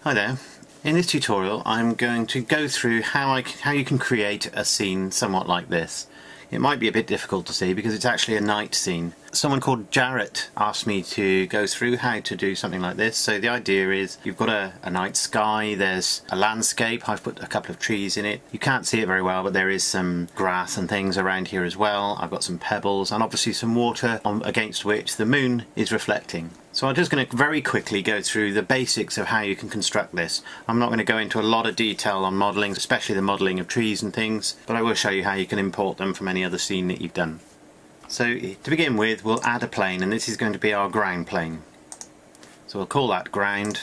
Hi there. In this tutorial I'm going to go through how you can create a scene somewhat like this. It might be a bit difficult to see because it's actually a night scene. Someone called Jarrett asked me to go through how to do something like this. So the idea is you've got a night sky, there's a landscape, I've put a couple of trees in it. You can't see it very well, but there is some grass and things around here as well. I've got some pebbles and obviously some water against which the moon is reflecting. So I'm just going to very quickly go through the basics of how you can construct this. I'm not going to go into a lot of detail on modelling, especially the modelling of trees and things, but I will show you how you can import them from any other scene that you've done. So to begin with, we'll add a plane, and this is going to be our ground plane. So we'll call that ground,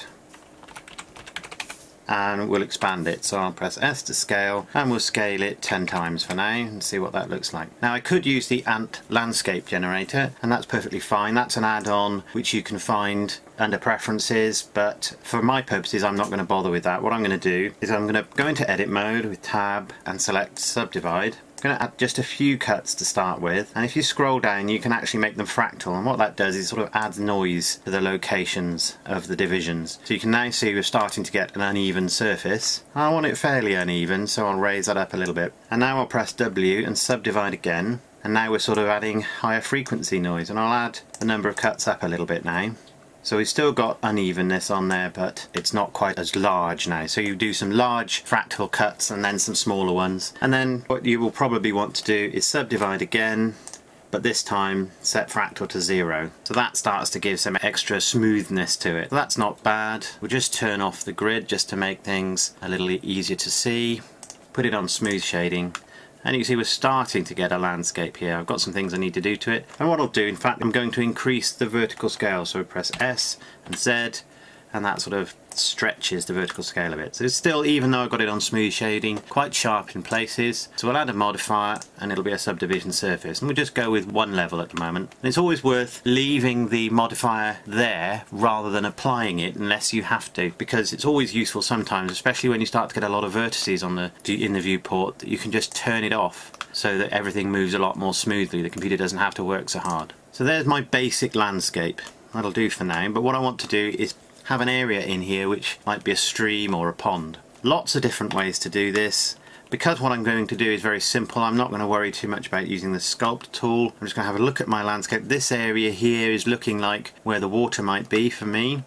and we'll expand it. So I'll press S to scale, and we'll scale it 10 times for now and see what that looks like. Now I could use the Ant landscape generator, and that's perfectly fine. That's an add-on which you can find under preferences, but for my purposes I'm not going to bother with that. What I'm going to do is I'm going to go into edit mode with tab and select subdivide. I'm going to add just a few cuts to start with, and if you scroll down you can actually make them fractal, and what that does is sort of adds noise to the locations of the divisions. So you can now see we're starting to get an uneven surface. I want it fairly uneven, so I'll raise that up a little bit, and now I'll press W and subdivide again, and now we're sort of adding higher frequency noise, and I'll add the number of cuts up a little bit now. So we've still got unevenness on there, but it's not quite as large now. So you do some large fractal cuts and then some smaller ones. And then what you will probably want to do is subdivide again, but this time set fractal to 0. So that starts to give some extra smoothness to it. So that's not bad. We'll just turn off the grid just to make things a little easier to see. Put it on smooth shading. And you can see we're starting to get a landscape here. I've got some things I need to do to it. And what I'll do, in fact, I'm going to increase the vertical scale. So press S and Z, and that sort of stretches the vertical scale a bit. So it's still, even though I've got it on smooth shading, quite sharp in places. So we'll add a modifier and it'll be a subdivision surface. And we'll just go with one level at the moment. And it's always worth leaving the modifier there rather than applying it unless you have to, because it's always useful sometimes, especially when you start to get a lot of vertices on in the viewport, that you can just turn it off so that everything moves a lot more smoothly. The computer doesn't have to work so hard. So there's my basic landscape. That'll do for now, but what I want to do is have an area in here which might be a stream or a pond. Lots of different ways to do this. Because what I'm going to do is very simple, I'm not going to worry too much about using the sculpt tool. I'm just going to have a look at my landscape. This area here is looking like where the water might be for me.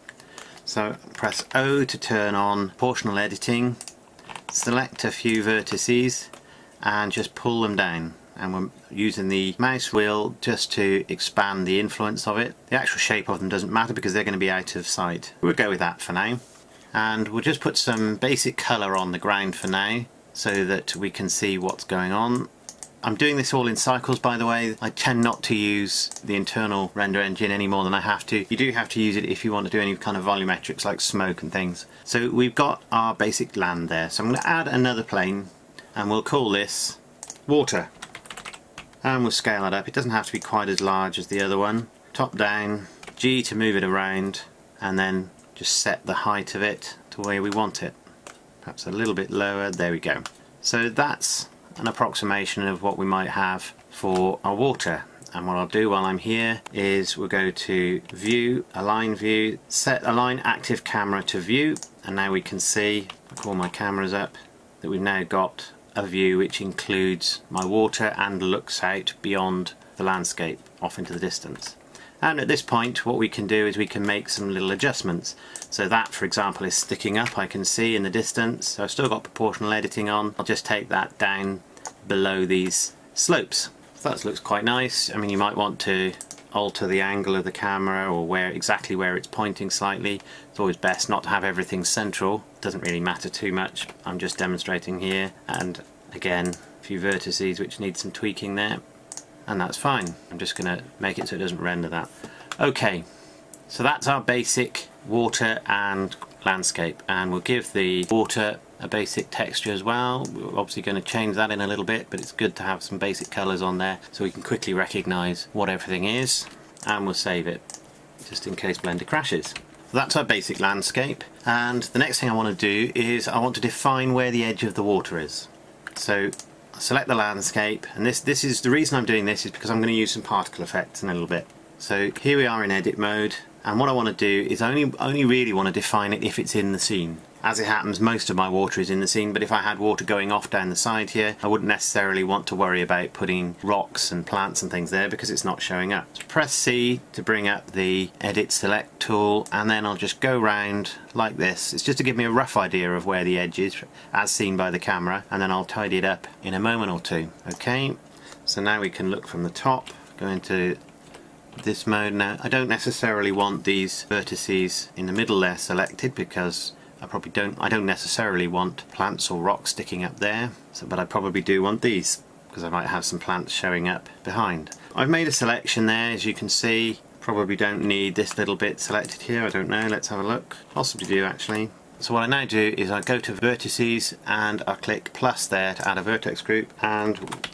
So press O to turn on proportional editing, select a few vertices and just pull them down. And we're using the mouse wheel just to expand the influence of it. The actual shape of them doesn't matter because they're going to be out of sight. We'll go with that for now. And we'll just put some basic colour on the ground for now so that we can see what's going on. I'm doing this all in cycles, by the way. I tend not to use the internal render engine any more than I have to. You do have to use it if you want to do any kind of volumetrics like smoke and things. So we've got our basic land there. So I'm going to add another plane and we'll call this water. And we'll scale it up. It doesn't have to be quite as large as the other one. Top down, G to move it around, and then just set the height of it to where we want it. Perhaps a little bit lower. There we go. So that's an approximation of what we might have for our water. And what I'll do while I'm here is we'll go to View, Align View, set Align Active Camera to View, and now we can see, I'll call my cameras up, that we've now got a view which includes my water and looks out beyond the landscape off into the distance. And at this point what we can do is we can make some little adjustments. So that, for example, is sticking up, I can see in the distance. So I've still got proportional editing on. I'll just take that down below these slopes. So that looks quite nice. I mean, you might want to alter the angle of the camera or exactly where it's pointing slightly. It's always best not to have everything central. It doesn't really matter too much. I'm just demonstrating here, and again a few vertices which need some tweaking there, and that's fine. I'm just going to make it so it doesn't render that. Okay, so that's our basic water and landscape, and we'll give the water a basic texture as well. We're obviously going to change that in a little bit, but it's good to have some basic colours on there so we can quickly recognise what everything is, and we'll save it just in case Blender crashes. So that's our basic landscape, and the next thing I want to do is I want to define where the edge of the water is. So I select the landscape, and this is the reason I'm doing this is because I'm going to use some particle effects in a little bit. So here we are in edit mode, and what I want to do is I only really want to define it if it's in the scene. As it happens, most of my water is in the scene, but if I had water going off down the side here, I wouldn't necessarily want to worry about putting rocks and plants and things there because it's not showing up. So press C to bring up the Edit Select tool, and then I'll just go round like this. It's just to give me a rough idea of where the edge is as seen by the camera, and then I'll tidy it up in a moment or two. Okay, so now we can look from the top, go into this mode. Now I don't necessarily want these vertices in the middle there selected because I don't necessarily want plants or rocks sticking up there, but I probably do want these because I might have some plants showing up behind. I've made a selection there, as you can see. Probably don't need this little bit selected here, I don't know, let's have a look. Possibly do actually. So what I now do is I go to vertices and I click plus there to add a vertex group and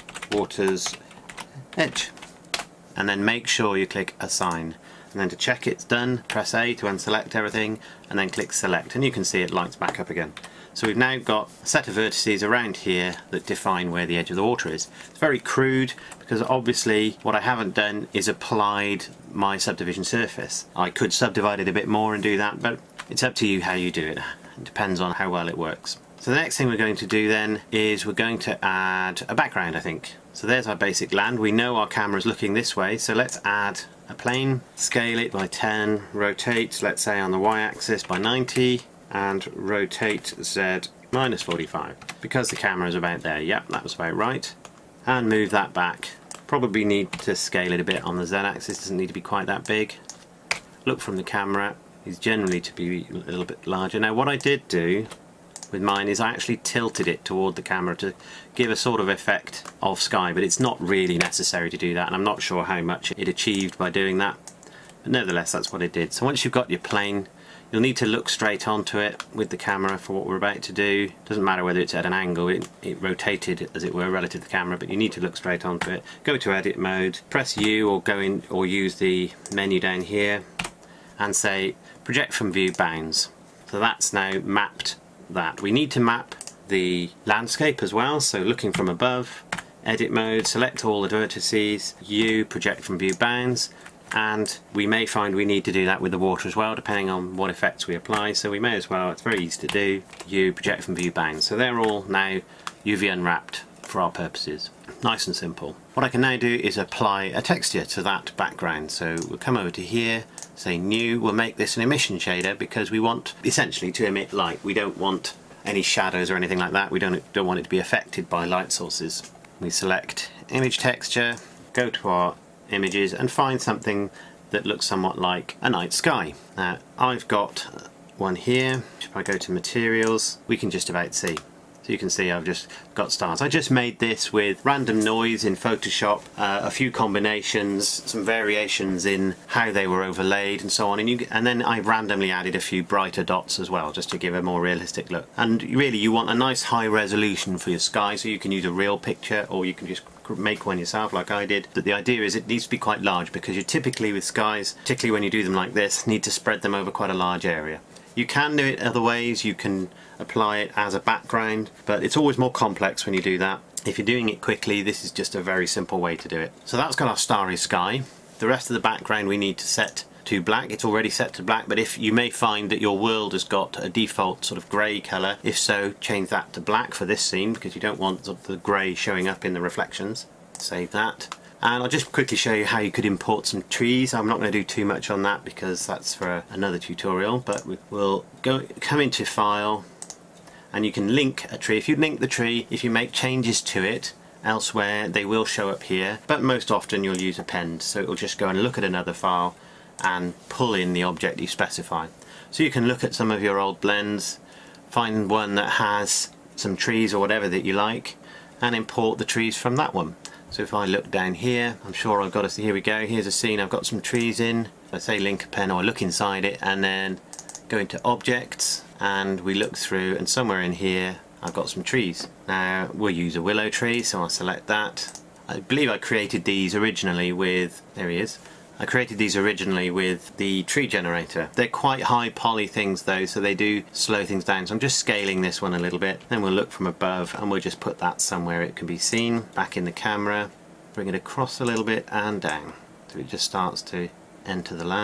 water's edge, and then make sure you click assign. And then to check it's done, press A to unselect everything and then click select, and you can see it lights back up again. So we've now got a set of vertices around here that define where the edge of the water is. It's very crude because obviously what I haven't done is applied my subdivision surface. I could subdivide it a bit more and do that, but it's up to you how you do it. It depends on how well it works. So the next thing we're going to do then is we're going to add a background, I think. So there's our basic land. We know our camera's looking this way, so let's add a plane, scale it by 10, rotate, let's say on the y-axis by 90, and rotate Z minus 45. Because the camera is about there, yep, that was about right. And move that back. Probably need to scale it a bit on the Z-axis, doesn't need to be quite that big. Look from the camera, is generally to be a little bit larger. Now what I did do with mine is I actually tilted it toward the camera to give a sort of effect of sky, but it's not really necessary to do that, and I'm not sure how much it achieved by doing that, but nevertheless that's what it did. So once you've got your plane, you'll need to look straight onto it with the camera for what we're about to do. Doesn't matter whether it's at an angle, it rotated as it were relative to the camera, but you need to look straight onto it. Go to edit mode, press U or go in or use the menu down here and say project from view bounds. So that's now mapped that. We need to map the landscape as well, so looking from above, edit mode, select all the vertices, U, project from view bounds, and we may find we need to do that with the water as well depending on what effects we apply, so we may as well, it's very easy to do, U, project from view bounds. So they're all now UV unwrapped for our purposes. Nice and simple. What I can now do is apply a texture to that background, so we'll come over to here, say new, we'll make this an emission shader because we want essentially to emit light. We don't want any shadows or anything like that. We don't want it to be affected by light sources. We select image texture, go to our images and find something that looks somewhat like a night sky. Now I've got one here. If I go to materials, we can just about see. So you can see I've just got stars. I just made this with random noise in Photoshop, a few combinations, some variations in how they were overlaid and so on, and then I randomly added a few brighter dots as well just to give a more realistic look. And really you want a nice high resolution for your sky, so you can use a real picture or you can just make one yourself like I did. But the idea is it needs to be quite large because you typically with skies, particularly when you do them like this, need to spread them over quite a large area. You can do it other ways, you can apply it as a background, but it's always more complex when you do that. If you're doing it quickly, this is just a very simple way to do it. So that's got our starry sky. The rest of the background we need to set to black. It's already set to black, but if you may find that your world has got a default sort of grey colour, if so, change that to black for this scene because you don't want the grey showing up in the reflections. Save that. And I'll just quickly show you how you could import some trees. I'm not going to do too much on that because that's for another tutorial, but we'll come into File and you can link a tree. If you link the tree, if you make changes to it elsewhere, they will show up here, but most often you'll use append, so it'll just go and look at another file and pull in the object you specify. So you can look at some of your old blends, find one that has some trees or whatever that you like, and import the trees from that one. So if I look down here, I'm sure I've got here we go, here's a scene I've got some trees in. If I say link append, or I look inside it and then go into objects and we look through, and somewhere in here I've got some trees. Now we'll use a willow tree, so I'll select that. I believe I created these originally with, there he is, I created these originally with the tree generator. They're quite high poly things though, so they do slow things down, so I'm just scaling this one a little bit. Then we'll look from above and we'll just put that somewhere it can be seen. Back in the camera, bring it across a little bit and down, so it just starts to enter the land.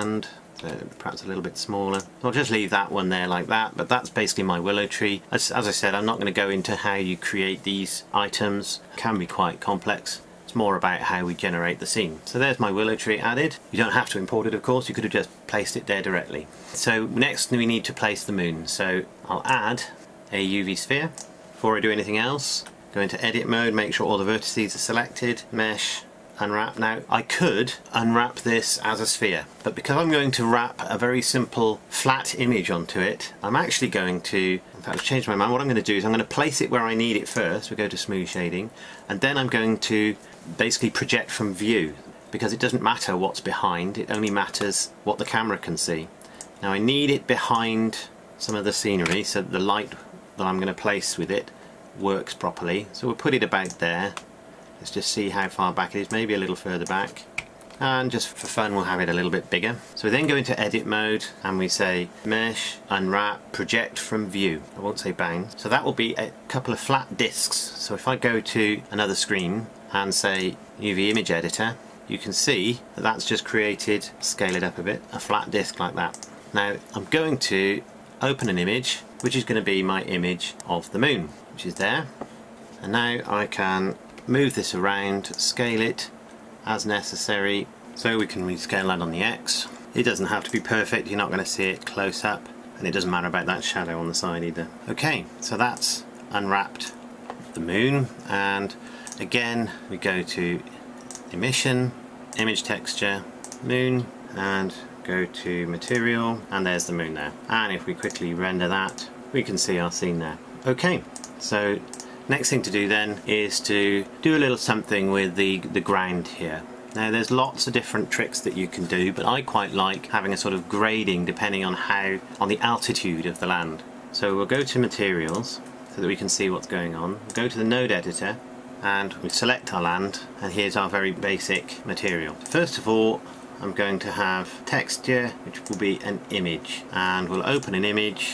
So perhaps a little bit smaller. I'll just leave that one there like that, but that's basically my willow tree. As I said, I'm not going to go into how you create these items. It can be quite complex. It's more about how we generate the scene. So there's my willow tree added. You don't have to import it, of course. You could have just placed it there directly. So next we need to place the moon. So I'll add a UV sphere. Before I do anything else, go into edit mode, make sure all the vertices are selected, mesh, unwrap. Now I could unwrap this as a sphere, but because I'm going to wrap a very simple flat image onto it, I'm actually going to, in fact I've changed my mind, what I'm going to do is I'm going to place it where I need it first. We go to smooth shading, and then I'm going to basically project from view, because it doesn't matter what's behind, it only matters what the camera can see. Now I need it behind some of the scenery so that the light that I'm going to place with it works properly. So we'll put it about there. Let's just see how far back it is, maybe a little further back, and just for fun we'll have it a little bit bigger. So we then go into edit mode and we say mesh, unwrap, project from view. I won't say bang. So that will be a couple of flat discs. So if I go to another screen and say UV image editor, you can see that that's just created, scale it up a bit, a flat disc like that. Now I'm going to open an image which is going to be my image of the moon, which is there, and now I can move this around, scale it as necessary, so we can rescale that on the X. It doesn't have to be perfect, you're not going to see it close up, and it doesn't matter about that shadow on the side either. Okay, so that's unwrapped the moon, and again we go to emission, image texture, moon, and go to material, and there's the moon there. And if we quickly render that, we can see our scene there. Okay, so next thing to do then is to do a little something with the ground here. Now there's lots of different tricks that you can do, but I quite like having a sort of grading depending on the altitude of the land. So we'll go to materials so that we can see what's going on. We'll go to the node editor and we select our land, and here's our very basic material. First of all, I'm going to have texture, which will be an image, and we'll open an image.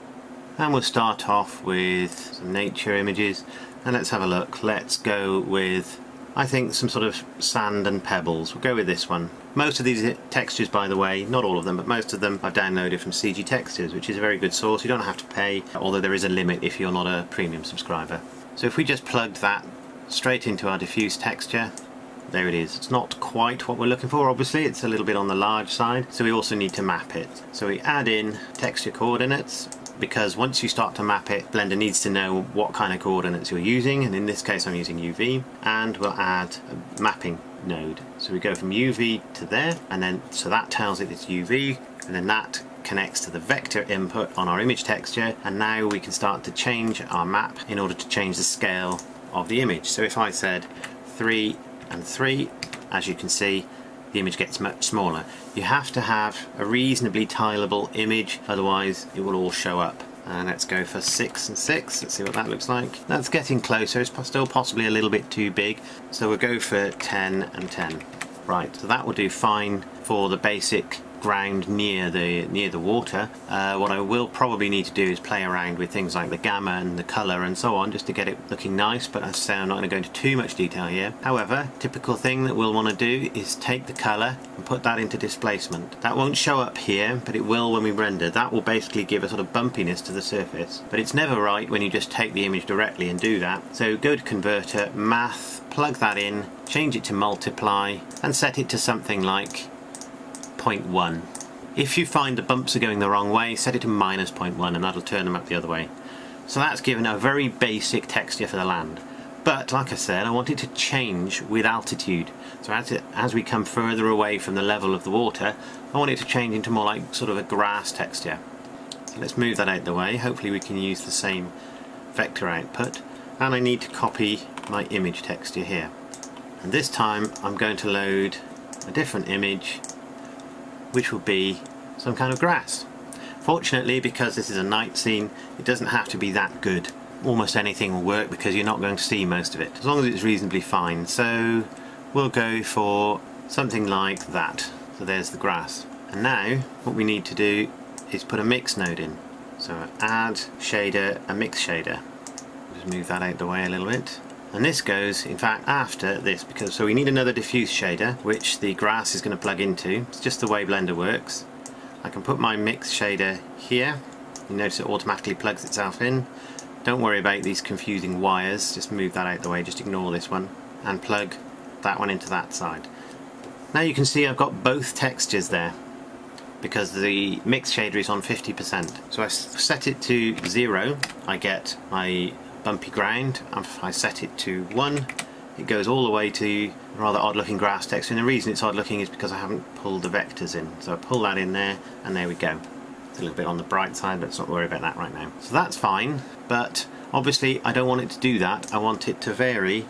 And we'll start off with some nature images, and let's have a look. Let's go with, I think, some sort of sand and pebbles. We'll go with this one. Most of these textures, by the way, not all of them, but most of them I've downloaded from CG Textures, which is a very good source. You don't have to pay, although there is a limit if you're not a premium subscriber. So if we just plugged that straight into our diffuse texture, there it is. It's not quite what we're looking for, obviously. It's a little bit on the large side, so we also need to map it. So we add in texture coordinates, because once you start to map it, Blender needs to know what kind of coordinates you're using, and in this case I'm using UV, and we'll add a mapping node. So we go from UV to there, and then so that tells it it's UV, and then that connects to the vector input on our image texture, and now we can start to change our map in order to change the scale of the image. So if I said 3 and 3, as you can see, the image gets much smaller. You have to have a reasonably tileable image, otherwise it will all show up. And let's go for 6 and 6, let's see what that looks like. That's getting closer, it's still possibly a little bit too big, so we'll go for 10 and 10. Right, so that will do fine for the basic ground near the water. What I will probably need to do is play around with things like the gamma and the colour and so on, just to get it looking nice, but as I say, I'm not going to go into too much detail here. However, typical thing that we'll want to do is take the colour and put that into displacement. That won't show up here, but it will when we render. That will basically give a sort of bumpiness to the surface, but it's never right when you just take the image directly and do that. So go to converter, math, plug that in, change it to multiply, and set it to something like 0.1. If you find the bumps are going the wrong way, set it to minus 0.1, and that'll turn them up the other way. So that's given a very basic texture for the land. But like I said, I want it to change with altitude. So as we come further away from the level of the water, I want it to change into more like sort of a grass texture. So let's move that out of the way. Hopefully we can use the same vector output. And I need to copy my image texture here. And this time I'm going to load a different image, which will be some kind of grass. Fortunately, because this is a night scene, it doesn't have to be that good. Almost anything will work because you're not going to see most of it, as long as it's reasonably fine. So we'll go for something like that. So there's the grass. And now what we need to do is put a mix node in. So add shader, a mix shader. Just move that out the way a little bit. And this goes, in fact, after this, because so we need another diffuse shader, which the grass is going to plug into. It's just the way Blender works. I can put my mix shader here. You notice it automatically plugs itself in. Don't worry about these confusing wires, just move that out the way, just ignore this one, and plug that one into that side. Now you can see I've got both textures there because the mix shader is on 50%. So I set it to 0, I get my bumpy ground. If I set it to 1, it goes all the way to a rather odd looking grass texture, and the reason it's odd looking is because I haven't pulled the vectors in. So I pull that in there and there we go. It's a little bit on the bright side, but let's not worry about that right now. So that's fine, but obviously I don't want it to do that. I want it to vary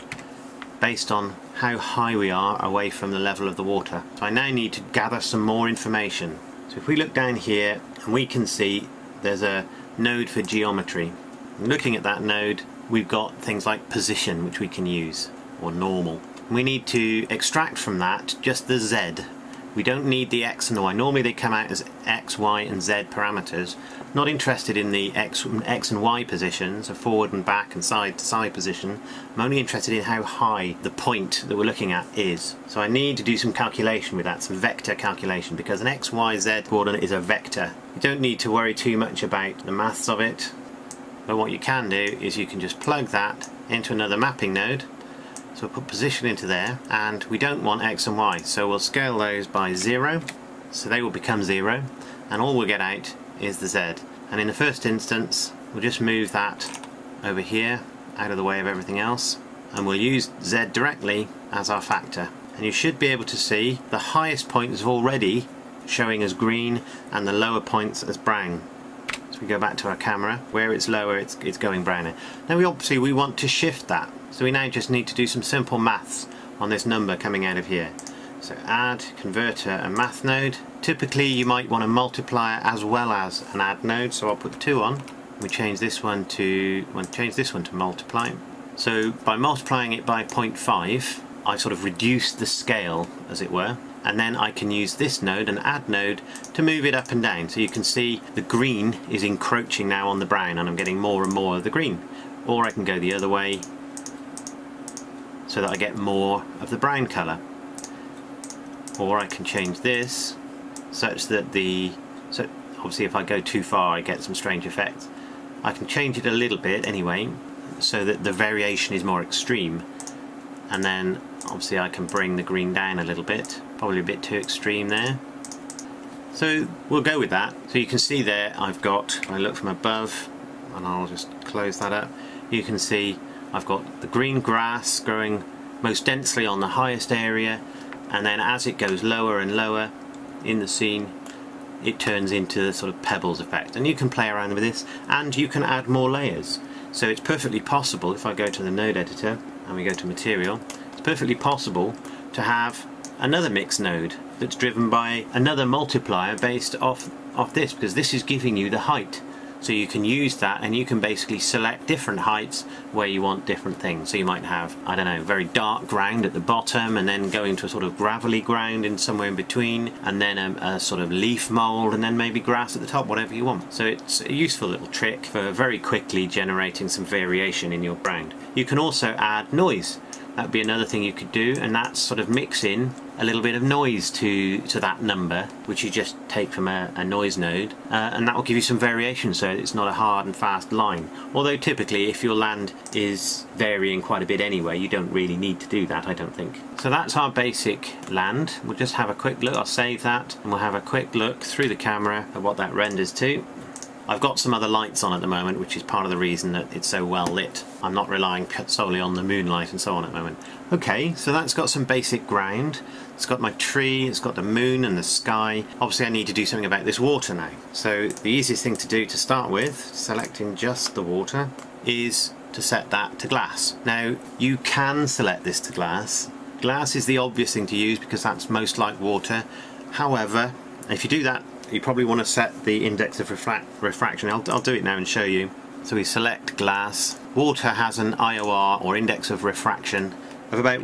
based on how high we are away from the level of the water. So I now need to gather some more information. So if we look down here, and we can see there's a node for geometry. And looking at that node, we've got things like position, which we can use, or normal. We need to extract from that just the Z. We don't need the X and the Y. Normally they come out as X, Y and Z parameters. Not interested in the X and Y positions, so forward and back and side to side position. I'm only interested in how high the point that we're looking at is. So I need to do some calculation with that, some vector calculation, because an X, Y, Z coordinate is a vector. You don't need to worry too much about the maths of it, but what you can do is you can just plug that into another mapping node. So we'll put position into there, and we don't want X and Y, so we'll scale those by 0, so they will become 0, and all we'll get out is the Z. And in the first instance we'll just move that over here out of the way of everything else, and we'll use Z directly as our factor. And you should be able to see the highest point is already showing as green and the lower points as brown. So we go back to our camera, where it's lower it's going browner. Now we want to shift that. So we now just need to do some simple maths on this number coming out of here. So add, converter and math node. Typically you might want a multiplier as well as an add node, so I'll put 2 on. We change this one to multiply. So by multiplying it by 0.5, I've sort of reduced the scale, as it were, and then I can use this node, an add node, to move it up and down. So you can see the green is encroaching now on the brown, and I'm getting more and more of the green. Or I can go the other way, so that I get more of the brown colour. Or I can change this such that so obviously if I go too far I get some strange effects. I can change it a little bit anyway so that the variation is more extreme, and then obviously I can bring the green down a little bit, probably a bit too extreme there. So we'll go with that. So you can see there I've got, if I look from above, and I'll just close that up, you can see I've got the green grass growing most densely on the highest area, and then as it goes lower and lower in the scene it turns into the sort of pebbles effect. And you can play around with this and you can add more layers. So it's perfectly possible, if I go to the node editor and we go to material, it's perfectly possible to have another mix node that's driven by another multiplier based off this, because this is giving you the height. So you can use that and you can basically select different heights where you want different things. So you might have, I don't know, very dark ground at the bottom, and then go into a sort of gravelly ground in somewhere in between, and then a sort of leaf mould, and then maybe grass at the top, whatever you want. So it's a useful little trick for very quickly generating some variation in your ground. You can also add noise. That would be another thing you could do, and that's sort of mix in a little bit of noise to that number, which you just take from a noise node, and that will give you some variation, so it's not a hard and fast line. Although typically if your land is varying quite a bit anyway, you don't really need to do that, I don't think. So that's our basic land. We'll just have a quick look, I'll save that, and we'll have a quick look through the camera at what that renders to. I've got some other lights on at the moment, which is part of the reason that it's so well lit. I'm not relying solely on the moonlight and so on at the moment. Okay, so that's got some basic ground. It's got my tree, it's got the moon and the sky. Obviously I need to do something about this water now. So the easiest thing to do to start with, selecting just the water, is to set that to glass. Now you can select this to glass. Glass is the obvious thing to use because that's most like water. However, if you do that, you probably want to set the index of refraction. I'll do it now and show you. So we select glass. Water has an IOR, or index of refraction, of about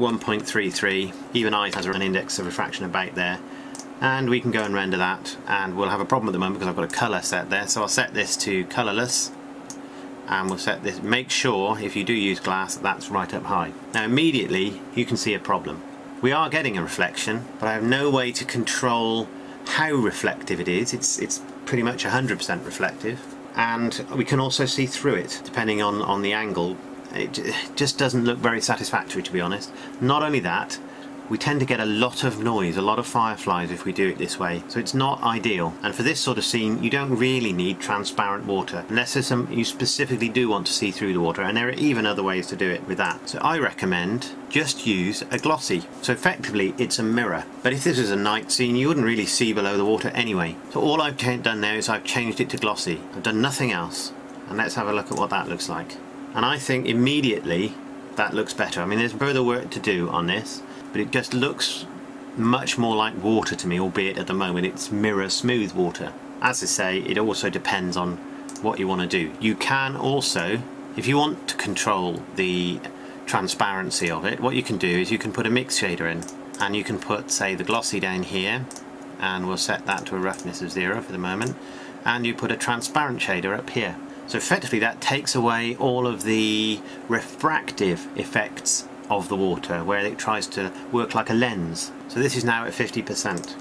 1.33. Even ice has an index of refraction about there. And we can go and render that, and we'll have a problem at the moment because I've got a colour set there. So I'll set this to colourless, and we'll set this, make sure if you do use glass that's right up high. Now immediately you can see a problem. We are getting a reflection, but I have no way to control how reflective it is. It's pretty much 100% reflective, and we can also see through it depending on the angle. It just doesn't look very satisfactory, to be honest. Not only that, we tend to get a lot of noise, a lot of fireflies if we do it this way, so it's not ideal. And for this sort of scene, you don't really need transparent water, unless there's some you specifically do want to see through the water, and there are even other ways to do it with that. So I recommend just use a glossy. So effectively it's a mirror, but if this is a night scene, you wouldn't really see below the water anyway. So all I've done now is I've changed it to glossy. I've done nothing else, and let's have a look at what that looks like. And I think immediately that looks better. I mean, there's further work to do on this, but it just looks much more like water to me, albeit at the moment it's mirror smooth water. As I say, it also depends on what you want to do. You can also, if you want to control the transparency of it, what you can do is you can put a mix shader in, and you can put, say, the glossy down here, and we'll set that to a roughness of 0 for the moment, and you put a transparent shader up here. So effectively that takes away all of the refractive effects of the water, where it tries to work like a lens. So this is now at 50%.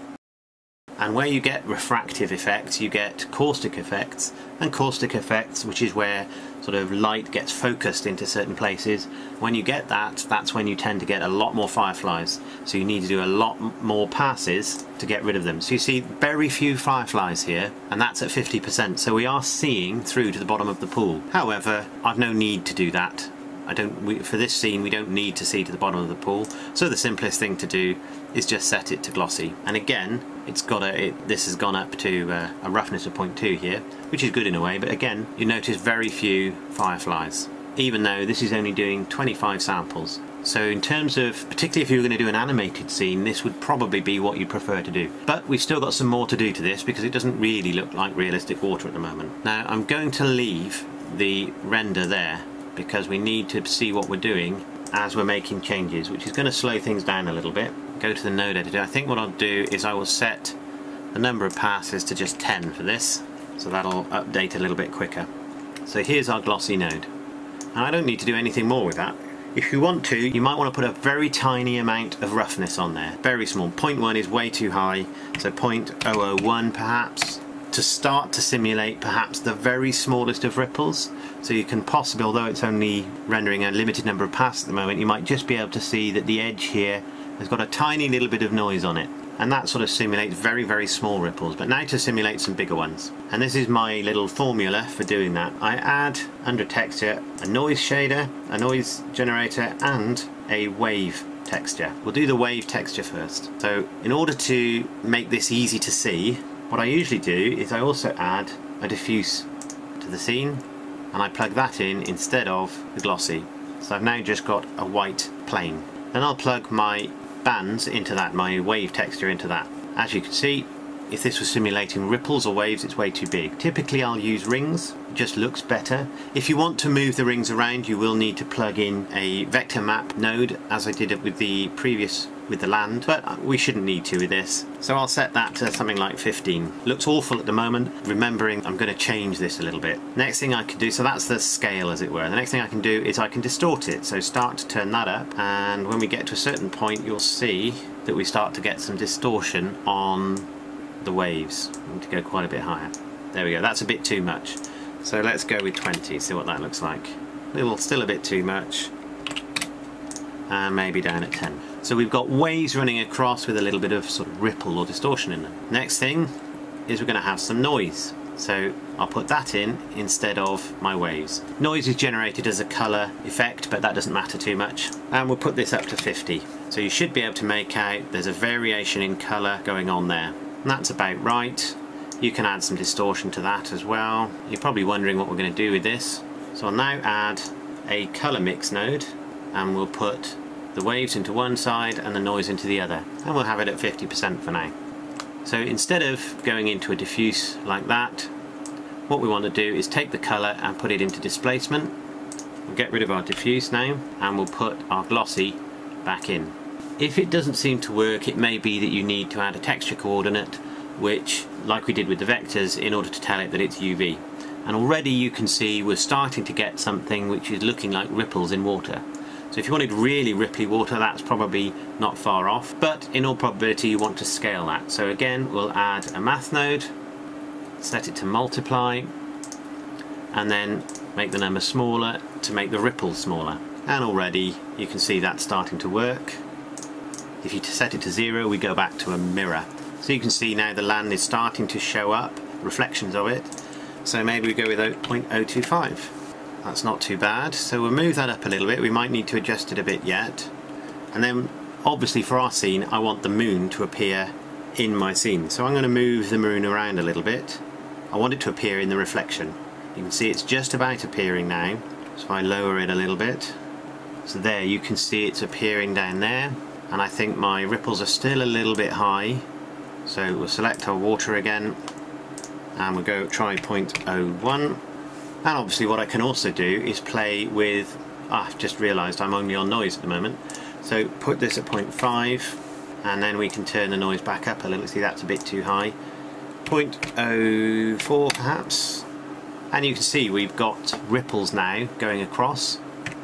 And where you get refractive effects, you get caustic effects, and caustic effects, which is where sort of light gets focused into certain places. When you get that, that's when you tend to get a lot more fireflies. So you need to do a lot more passes to get rid of them. So you see very few fireflies here, and that's at 50%. So we are seeing through to the bottom of the pool. However, I've no need to do that. For this scene we don't need to see to the bottom of the pool, so the simplest thing to do is just set it to glossy. And again, this has gone up to a roughness of 0.2 here, which is good in a way, but again you notice very few fireflies, even though this is only doing 25 samples. So in terms of, particularly if you were going to do an animated scene, this would probably be what you prefer to do. But we've still got some more to do to this, because it doesn't really look like realistic water at the moment. Now I'm going to leave the render there, because we need to see what we're doing as we're making changes, which is going to slow things down a little bit. Go to the node editor. I think what I'll do is I will set the number of passes to just 10 for this, so that'll update a little bit quicker. So here's our glossy node. Now I don't need to do anything more with that. If you want to, you might want to put a very tiny amount of roughness on there. Very small. 0.1 is way too high, so 0.001 perhaps, to start to simulate perhaps the very smallest of ripples. So you can possibly, although it's only rendering a limited number of passes at the moment, you might just be able to see that the edge here has got a tiny little bit of noise on it, and that sort of simulates very, very small ripples. But now to simulate some bigger ones, and this is my little formula for doing that. I add under texture a noise shader, a noise generator, and a wave texture. We'll do the wave texture first. So in order to make this easy to see, what I usually do is I also add a diffuse to the scene, and I plug that in instead of the glossy. So I've now just got a white plane. Then I'll plug my bands into that, my wave texture into that. As you can see, if this was simulating ripples or waves, it's way too big. Typically I'll use rings, it just looks better. If you want to move the rings around, you will need to plug in a vector map node, as I did it with the previous with the land, but we shouldn't need to with this. So I'll set that to something like 15. Looks awful at the moment, remembering I'm going to change this a little bit. Next thing I can do, so that's the scale as it were. The next thing I can do is I can distort it, so start to turn that up, and when we get to a certain point you'll see that we start to get some distortion on the waves. We need to go quite a bit higher. There we go, that's a bit too much. So let's go with 20, see what that looks like. Still a bit too much, and maybe down at 10. So we've got waves running across with a little bit of sort of ripple or distortion in them. Next thing is we're going to have some noise. So I'll put that in instead of my waves. Noise is generated as a colour effect, but that doesn't matter too much. And we'll put this up to 50. So you should be able to make out there's a variation in colour going on there. And that's about right. You can add some distortion to that as well. You're probably wondering what we're going to do with this. So I'll now add a colour mix node, and we'll put the waves into one side and the noise into the other, and we'll have it at 50% for now. So instead of going into a diffuse like that, what we want to do is take the colour and put it into displacement. We'll get rid of our diffuse now, and we'll put our glossy back in. If it doesn't seem to work, it may be that you need to add a texture coordinate, which, like we did with the vectors, in order to tell it that it's UV. And already you can see we're starting to get something which is looking like ripples in water. So if you wanted really ripply water, that's probably not far off, but in all probability you want to scale that. So again, we'll add a math node, set it to multiply, and then make the number smaller to make the ripples smaller. And already you can see that's starting to work. If you set it to 0, we go back to a mirror. So you can see now the land is starting to show up, reflections of it. So maybe we go with 0.025. That's not too bad. So we'll move that up a little bit. We might need to adjust it a bit yet. And then obviously for our scene, I want the moon to appear in my scene. So I'm going to move the moon around a little bit. I want it to appear in the reflection. You can see it's just about appearing now. So if I lower it a little bit, so there you can see it's appearing down there. And I think my ripples are still a little bit high. So we'll select our water again and we'll go try 0.01. And obviously what I can also do is play with, I've just realised I'm only on noise at the moment. So put this at 0.5 and then we can turn the noise back up a little. See, that's a bit too high. 0.04 perhaps. And you can see we've got ripples now going across.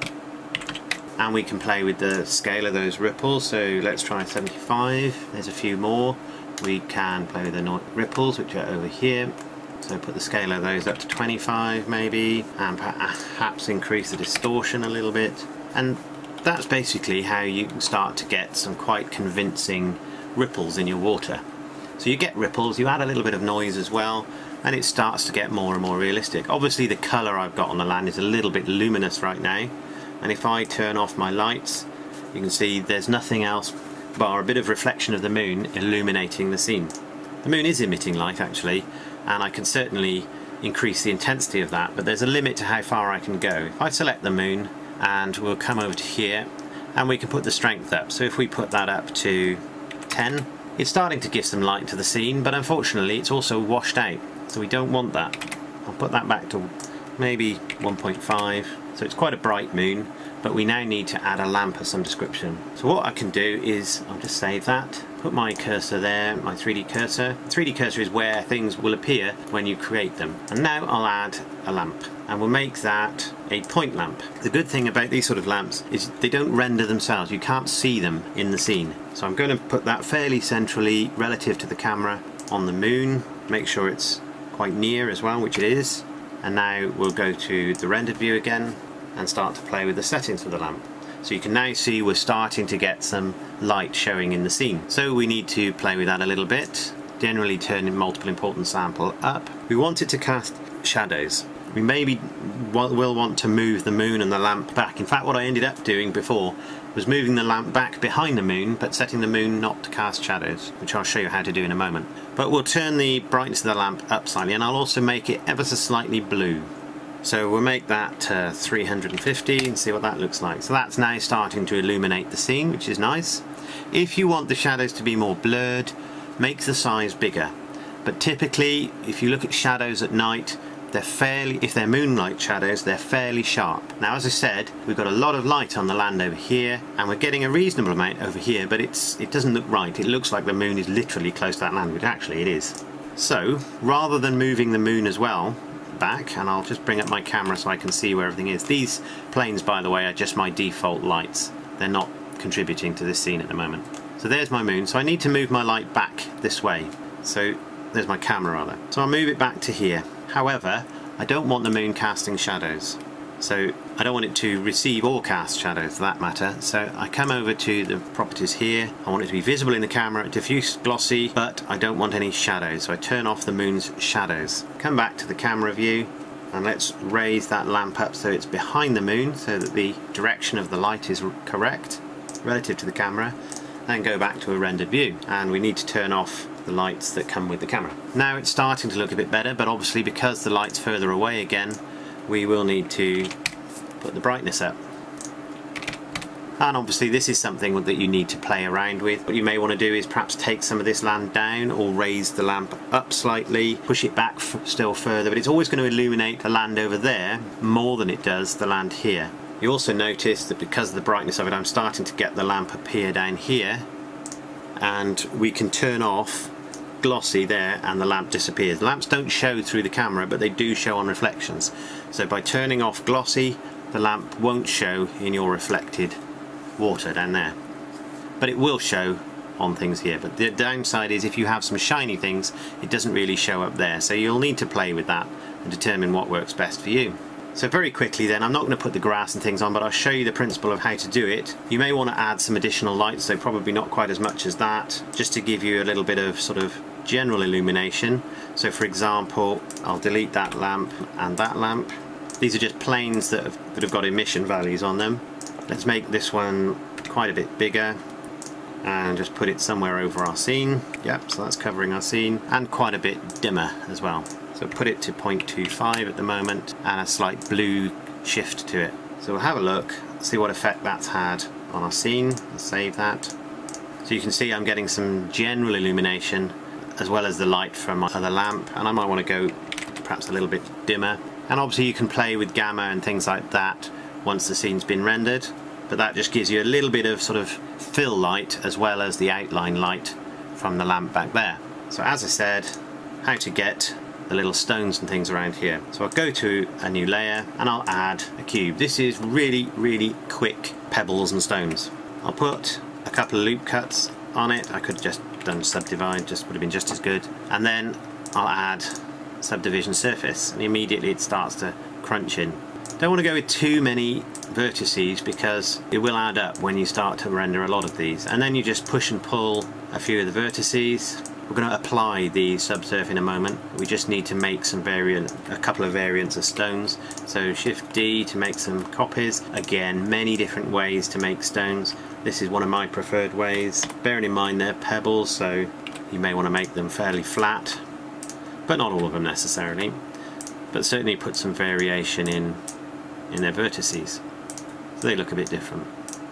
And we can play with the scale of those ripples. So let's try 75. There's a few more. We can play with the ripples, which are over here. So put the scale of those up to 25 maybe, and perhaps increase the distortion a little bit. And that's basically how you can start to get some quite convincing ripples in your water. So you get ripples, you add a little bit of noise as well, and it starts to get more and more realistic. Obviously the colour I've got on the land is a little bit luminous right now, and if I turn off my lights, you can see there's nothing else bar a bit of reflection of the moon illuminating the scene. The moon is emitting light actually, and I can certainly increase the intensity of that, but there's a limit to how far I can go. If I select the moon and we'll come over to here and we can put the strength up. So if we put that up to 10, it's starting to give some light to the scene, but unfortunately it's also washed out, so we don't want that. I'll put that back to maybe 1.5, so it's quite a bright moon, but we now need to add a lamp of some description. So what I can do is, I'll just save that, put my cursor there, my 3D cursor. The 3D cursor is where things will appear when you create them. And now I'll add a lamp, and we'll make that a point lamp. The good thing about these sort of lamps is they don't render themselves, you can't see them in the scene. So I'm going to put that fairly centrally relative to the camera on the moon, make sure it's quite near as well, which it is. And now we'll go to the rendered view again and start to play with the settings for the lamp. So you can now see we're starting to get some light showing in the scene. So we need to play with that a little bit. Generally turn multiple importance sample up. We want it to cast shadows. We maybe will want to move the moon and the lamp back. In fact, what I ended up doing before was moving the lamp back behind the moon, but setting the moon not to cast shadows, which I'll show you how to do in a moment. But we'll turn the brightness of the lamp up slightly, and I'll also make it ever so slightly blue. So we'll make that 350 and see what that looks like. So that's now starting to illuminate the scene, which is nice. If you want the shadows to be more blurred, make the size bigger. But typically, if you look at shadows at night, they're fairly, if they're moonlight shadows, they're fairly sharp. Now, as I said, we've got a lot of light on the land over here, and we're getting a reasonable amount over here, but it doesn't look right. It looks like the moon is literally close to that land, which actually it is. So, rather than moving the moon as well, back, and I'll just bring up my camera so I can see where everything is. These planes, by the way, are just my default lights. They're not contributing to this scene at the moment. So there's my moon. So I need to move my light back this way. So there's my camera rather. So I'll move it back to here. However, I don't want the moon casting shadows. So I don't want it to receive or cast shadows for that matter. So I come over to the properties here. I want it to be visible in the camera, diffuse, glossy, but I don't want any shadows. So I turn off the moon's shadows. Come back to the camera view and let's raise that lamp up so it's behind the moon so that the direction of the light is correct relative to the camera. Then go back to a rendered view, and we need to turn off the lights that come with the camera. Now it's starting to look a bit better, but obviously because the light's further away again, we will need to put the brightness up. And obviously this is something that you need to play around with. What you may want to do is perhaps take some of this land down or raise the lamp up slightly, push it back still further, but it's always going to illuminate the land over there more than it does the land here. You also notice that because of the brightness of it, I'm starting to get the lamp appear down here, and we can turn off glossy there and the lamp disappears. The lamps don't show through the camera, but they do show on reflections. So by turning off glossy, the lamp won't show in your reflected water down there, but it will show on things here. But the downside is if you have some shiny things, it doesn't really show up there, so you'll need to play with that and determine what works best for you. So very quickly then, I'm not going to put the grass and things on, but I'll show you the principle of how to do it. You may want to add some additional lights, so probably not quite as much as that, just to give you a little bit of sort of general illumination. So for example, I'll delete that lamp and that lamp. These are just planes that have got emission values on them. Let's make this one quite a bit bigger and just put it somewhere over our scene. Yep, so that's covering our scene, and quite a bit dimmer as well. So put it to 0.25 at the moment, and a slight blue shift to it. So we'll have a look, see what effect that's had on our scene. Let's save that. So you can see I'm getting some general illumination as well as the light from my other lamp, and I might want to go perhaps a little bit dimmer. And obviously you can play with gamma and things like that once the scene's been rendered, but that just gives you a little bit of sort of fill light as well as the outline light from the lamp back there. So as I said, how to get the little stones and things around here. So I'll go to a new layer and I'll add a cube. This is really quick pebbles and stones. I'll put a couple of loop cuts on it. I could have just done subdivide, just would have been just as good. And then I'll add subdivision surface, and immediately it starts to crunch in. Don't want to go with too many vertices because it will add up when you start to render a lot of these. And then you just push and pull a few of the vertices. We're going to apply the subsurf in a moment. We just need to make some a couple of variants of stones. So Shift D to make some copies. Again, many different ways to make stones. This is one of my preferred ways. Bearing in mind they're pebbles, so you may want to make them fairly flat, but not all of them necessarily. But certainly put some variation in their vertices, so they look a bit different.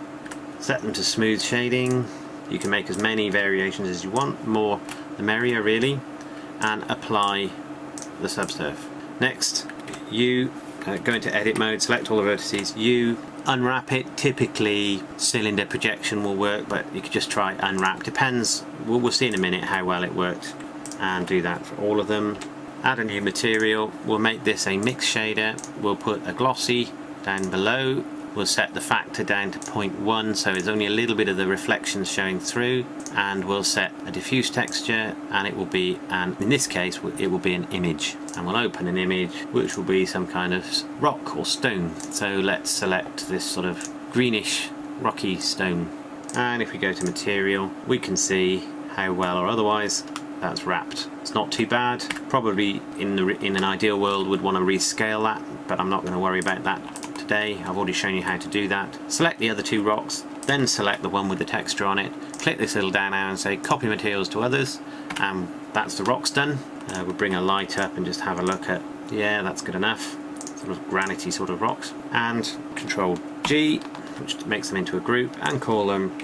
Set them to smooth shading. You can make as many variations as you want, more the merrier really, and apply the subsurf. Next, you go into edit mode, select all the vertices, you unwrap it. Typically cylinder projection will work, but you could just try unwrap, depends. We'll see in a minute how well it works, and do that for all of them. Add a new material. We'll make this a mix shader. We'll put a glossy down below. We'll set the factor down to 0.1, so it's only a little bit of the reflections showing through, and we'll set a diffuse texture, and it will be, and in this case it will be an image, and we'll open an image which will be some kind of rock or stone. So let's select this sort of greenish rocky stone, and if we go to material we can see how well or otherwise that's wrapped. It's not too bad. Probably in an ideal world would want to rescale that, but I'm not going to worry about that today. I've already shown you how to do that. Select the other two rocks, then select the one with the texture on it. Click this little down arrow and say copy materials to others, and that's the rocks done. We'll bring a light up and just have a look at, yeah, that's good enough. Sort of granity sort of rocks. And Control G, which makes them into a group, and call them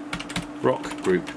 rock group.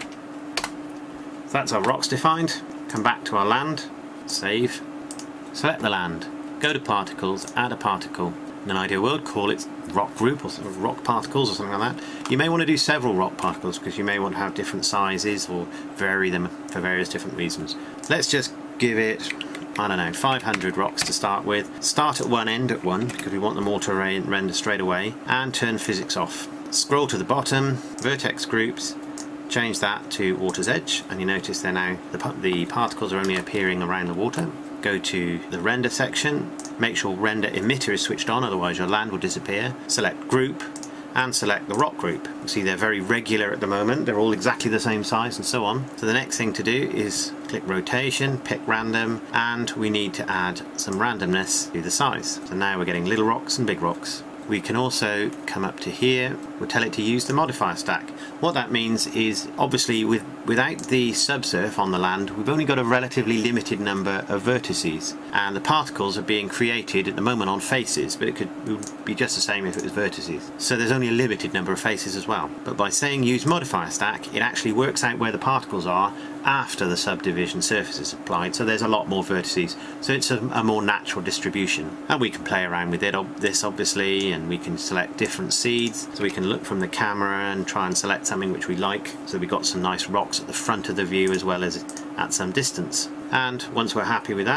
So that's our rocks defined. Come back to our land, save, select the land, go to particles, add a particle. In an ideal world, call it rock group or sort of rock particles or something like that. You may want to do several rock particles because you may want to have different sizes or vary them for various different reasons. Let's just give it, I don't know, 500 rocks to start with. Start at one, end at one, because we want them all to render straight away, and turn physics off. Scroll to the bottom, vertex groups, change that to water's edge, and you notice they're now, the particles are only appearing around the water. Go to the render section, make sure render emitter is switched on, otherwise your land will disappear. Select group and select the rock group. You see they're very regular at the moment, they're all exactly the same size and so on. So the next thing to do is click rotation, pick random, and we need to add some randomness to the size. So now we're getting little rocks and big rocks. We can also come up to here, we'll tell it to use the modifier stack. What that means is, obviously without the subsurf on the land, we've only got a relatively limited number of vertices, and the particles are being created at the moment on faces, but it would be just the same if it was vertices. So there's only a limited number of faces as well. But by saying use modifier stack, it actually works out where the particles are after the subdivision surface is applied, so there's a lot more vertices, so it's a more natural distribution. And we can play around with this obviously, and we can select different seeds, so we can look from the camera and try and select something which we like. So we've got some nice rocks at the front of the view as well as at some distance. And once we're happy with that,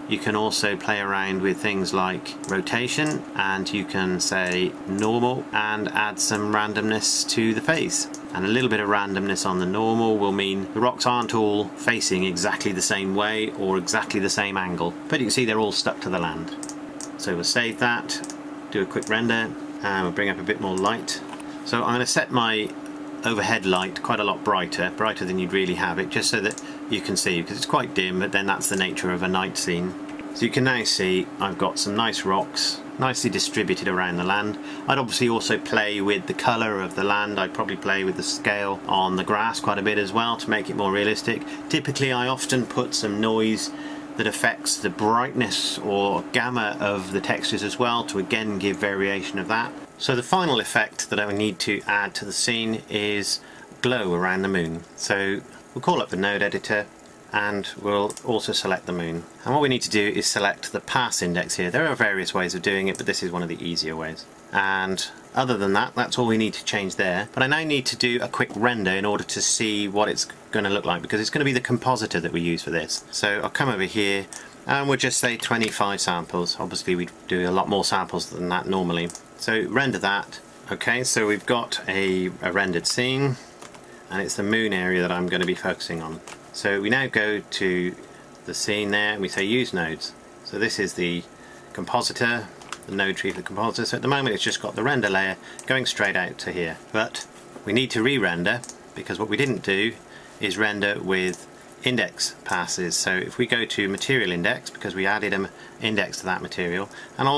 You can also play around with things like rotation, and you can say normal and add some randomness to the face. And a little bit of randomness on the normal will mean the rocks aren't all facing exactly the same way or exactly the same angle, but you can see they're all stuck to the land. So we'll save that, do a quick render, and we'll bring up a bit more light. So I'm going to set my overhead light quite a lot brighter than you'd really have it, just so that you can see, because it's quite dim, but then that's the nature of a night scene. So you can now see I've got some nice rocks nicely distributed around the land. I'd obviously also play with the colour of the land. I'd probably play with the scale on the grass quite a bit as well to make it more realistic. Typically I often put some noise that affects the brightness or gamma of the textures as well, to again give variation of that. So the final effect that I need to add to the scene is glow around the moon. So we'll call up the node editor and we'll also select the moon. And what we need to do is select the pass index here. There are various ways of doing it, but this is one of the easier ways. And other than that, that's all we need to change there. But I now need to do a quick render in order to see what it's going to look like, because it's going to be the compositor that we use for this. So I'll come over here and we'll just say 25 samples. Obviously we do a lot more samples than that normally. So render that. Okay, so we've got a rendered scene, and it's the moon area that I'm going to be focusing on. So we now go to the scene there and we say use nodes. So this is the compositor, the node tree for the compositor. So at the moment it's just got the render layer going straight out to here. But we need to re-render, because what we didn't do is render with index passes. So if we go to material index, because we added an index to that material, and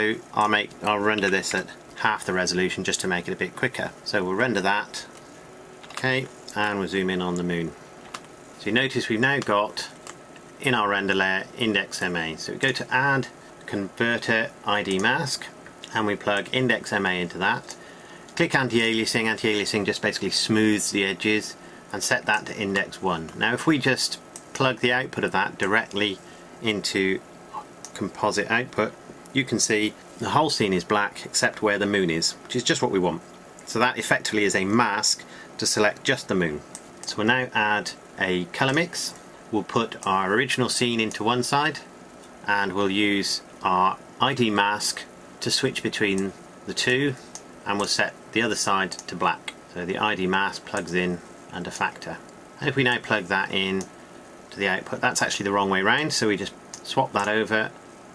I'll render this at half the resolution just to make it a bit quicker. So we'll render that, okay, and we'll zoom in on the moon. So you notice we've now got in our render layer index MA. So we go to add converter ID mask and we plug index MA into that. Click anti-aliasing. Anti-aliasing just basically smooths the edges, and set that to index 1. Now if we just plug the output of that directly into composite output, you can see the whole scene is black except where the moon is, which is just what we want. So that effectively is a mask to select just the moon. So we'll now add a colour mix. We'll put our original scene into one side, and we'll use our ID mask to switch between the two, and we'll set the other side to black. So the ID mask plugs in under factor. And if we now plug that in to the output, that's actually the wrong way round, so we just swap that over,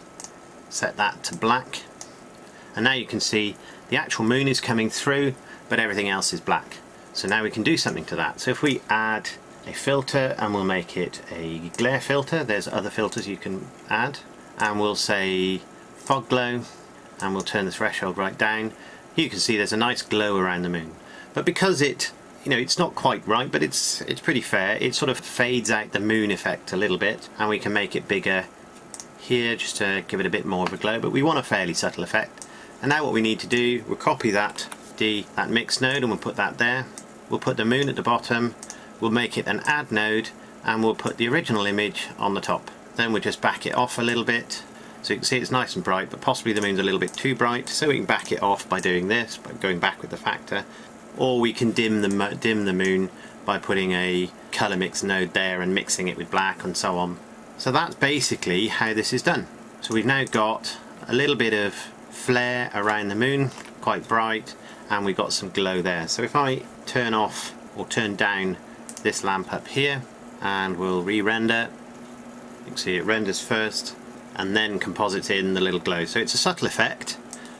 set that to black, and now you can see the actual moon is coming through, but everything else is black. So now we can do something to that. So if we add a filter, and we'll make it a glare filter, there's other filters you can add, and we'll say fog glow, and we'll turn the threshold right down. You can see there's a nice glow around the moon. But because it's not quite right, but it's pretty fair, it sort of fades out the moon effect a little bit, and we can make it bigger here just to give it a bit more of a glow, but we want a fairly subtle effect. And now what we need to do, we'll copy that mix node, and we'll put that there. We'll put the moon at the bottom, we'll make it an add node, and we'll put the original image on the top. Then we'll just back it off a little bit, so you can see it's nice and bright, but possibly the moon's a little bit too bright, so we can back it off by doing this, by going back with the factor. Or we can dim the moon by putting a colour mix node there and mixing it with black and so on. So that's basically how this is done. So we've now got a little bit of flare around the moon, quite bright, and we've got some glow there. So if I turn off or turn down this lamp up here, and we'll re-render, you can see it renders first and then composites in the little glow. So it's a subtle effect,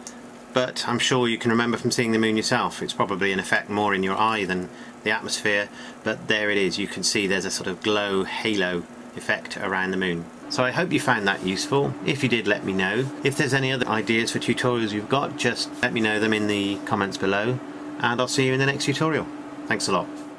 but I'm sure you can remember from seeing the moon yourself, it's probably an effect more in your eye than the atmosphere, but there it is. You can see there's a sort of glow halo effect around the moon. So I hope you found that useful. If you did, let me know. If there's any other ideas for tutorials you've got, just let me know them in the comments below, and I'll see you in the next tutorial. Thanks a lot.